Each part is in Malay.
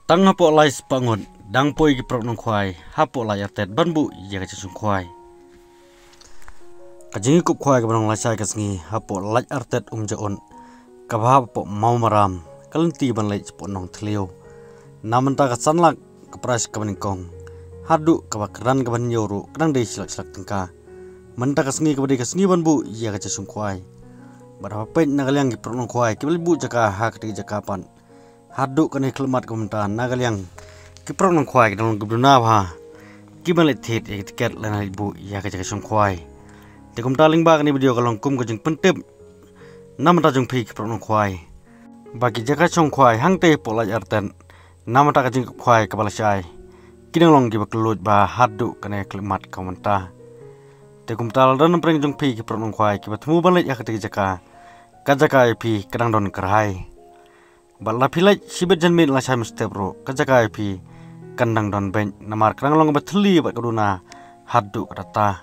Tang hapo lai spangon dang poi ki prok nong kwai hapo lai artet banbu ya ka chung kwai. Kajing kup kwai ka banong lai sai ka sngi hapo lai artet jaon ka ba hapo mau maram kalenti ban lai chpo nong thlio. Naman ta ka sanlak ka pras ka baning kong. Hadu ka ba kran ka ban yoru kadang dei silak tengka. Menta ka sngi banbu ya ka chung kwai. Berapa pen nagalyang ki prok nong kwai ki bu jaka hak di jakapan. Hadu kan iklemat kementan nagal yang kiprok nong kwai dalam gebduna ha kibalet tit tiket lana ibu ya ke jaga song kwai te kum taling ba ni video kalong kum ko jeng pentep nam ta jeng pi kiprok nong kwai bagi jaga song kwai hang te pola arten nam ta ka jeng kwai kabala sai kidang long giba kelut ba hadu kan iklemat komenta te kum tal dan preng jeng pi kiprok nong kwai kiba temu balet ya ke jaga kajaka pi kadang don kerhai. Bala pilai sibet janmit la sai mustep ro kajaka ip kandang don ben namar krang long batli bat kaduna hadu kata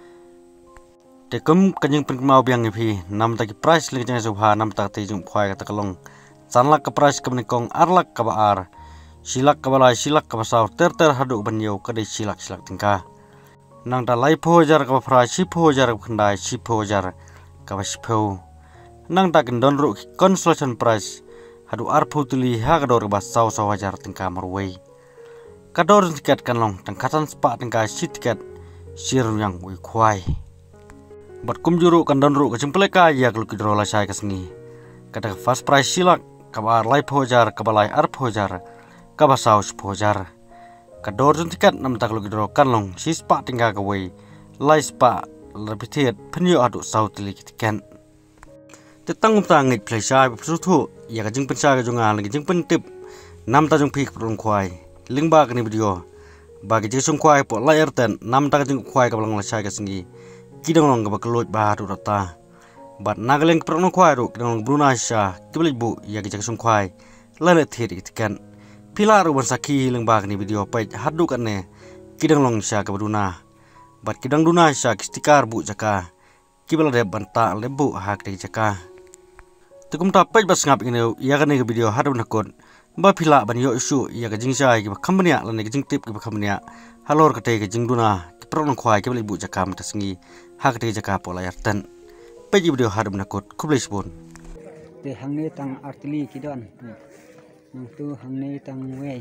tekum kanyang pen mau biang ip nam ta ki price le jang subha nam ta te jung khwai kata kalong sanlak ka price ka kong arlak ka baar silak ka balai silak ka basau ter hadu ban yo ka de silak tingka nang ta lai pho jar ka phra si pho jar khandai si pho jar ka baspo nang ta kin don ru consolation price hadu arpu tuli ha kador bas saw wajar tingka marway kador tiket kan long tangkatan spa tingka si tiket sir yang ui kwai bat kum juru kan don ru kacing peleka ya kalau kidro la sai kasngi kada fast price silak kabar lai pojar kabalai arpojar kabasaw pojar kador tiket nam tak kalau kidro kan long si spa tingka kawai lai spa lebih penyo adu saw tuli tiket tetang ngit plesai besutu ya ka jing pensa ka jonga lagi jing pentip nam ta jong pik prong kwai lingba ka ni video bagi jing sung kwai po lai erten nam ta ka jing kwai ka blang la sai ka singi kidong long ka baklot ba ru rata bat nagaleng prong kwai ru kidong long bruna sha kibli bu ya ka jing sung kwai la le thir itkan pila ru ban saki lingba ka ni video pai hadu kan ne kidong long sha ka bruna bat kidong duna sha kistikar bu jaka kibla de banta lebu hak de jaka tukum tapaj bas ngap ini ya kan video hadu nakon ba pila ban yo isu ya ka jingsa ki khamnia lan ki jingtip ki khamnia halor ka te ki jingduna ki prong khwai ki bu jaka mata singi hak te jaka pola yartan peji video hadu nakot kublis bon te hangne tang artili ki don tu hangne tang wei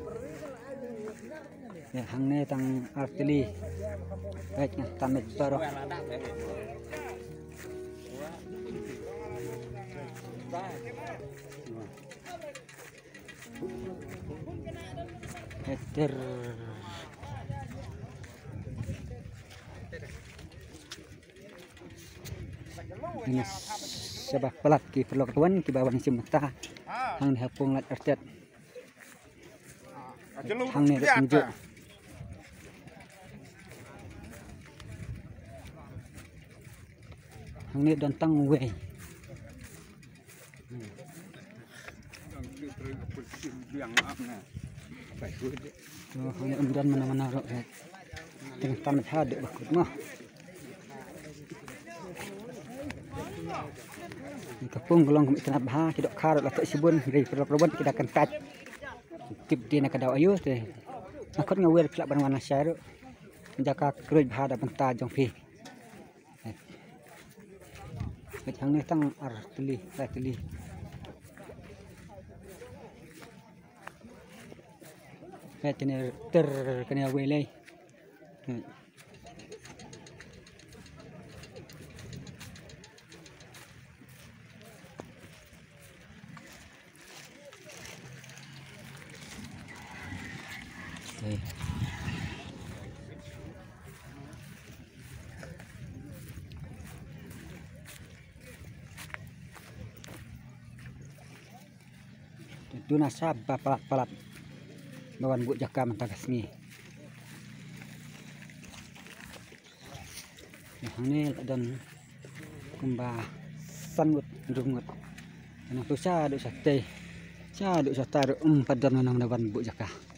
ya hangne tang artili baik na tamet taro Heter ini sebab pelat ki perlu tuan ki bawang simta hang hapung lat artet hang ni tunjuk hang ni dan tang wei hanya umdan mana-mana rok dengan tamat hadek bakut mah kapung golong kami kena bah kidok karot lah tak sibun dari perlawan kita akan tat tip dia nak daw ayu teh nakot ngawel pelak ban warna syar menjaga keruj bah ada benta jong pi macam ni tang artili artili kena kena welai Duna sabba palat bawan bu jaka mentagas ni ini dan kumba sangut rungut anak tu sa do sate sa do sata padan nang nawan bu jaka